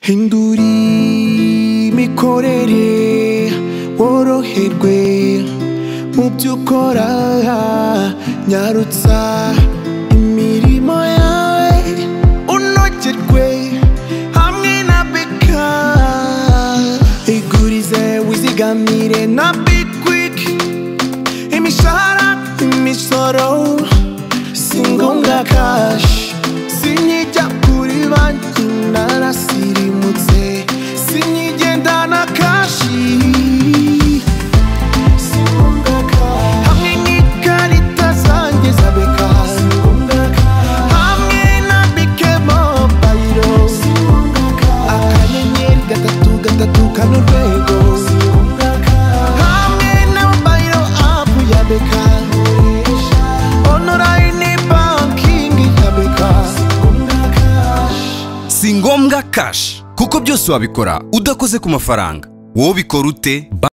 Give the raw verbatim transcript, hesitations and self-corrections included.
Hinduri mikorere woroherwe mu byukora nyarutsa imirimo yawe unogerwe hamwe na beka igurize wizigamire na Big Quick imishahara imisoro singombwa cash sinyijya kuri banki narasirimutse sinyigenda na kashi singombwa cash hamwe n'ikarita zanjye za beka singombwa cash hamwe na bike mobile singombwa cash akanyenyeri gatatu gatatu kane urwego singombwa cash hamwe na mobile app ya beka online banking ya beka Singombwa cash kuko byose wabikora udakoze ku mafaranga wowe bikora ute.